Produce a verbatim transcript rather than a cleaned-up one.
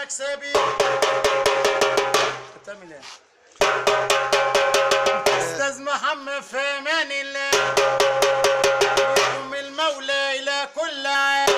مكسبي. بتعمل ايه؟ استاذ محمد في امان الله، يقوم المولى الى كل عام.